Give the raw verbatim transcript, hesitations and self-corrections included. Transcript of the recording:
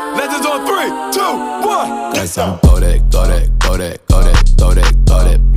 Legends on three, two, one. That's some Kodak, Kodak, Kodak, Kodak, Kodak, Kodak.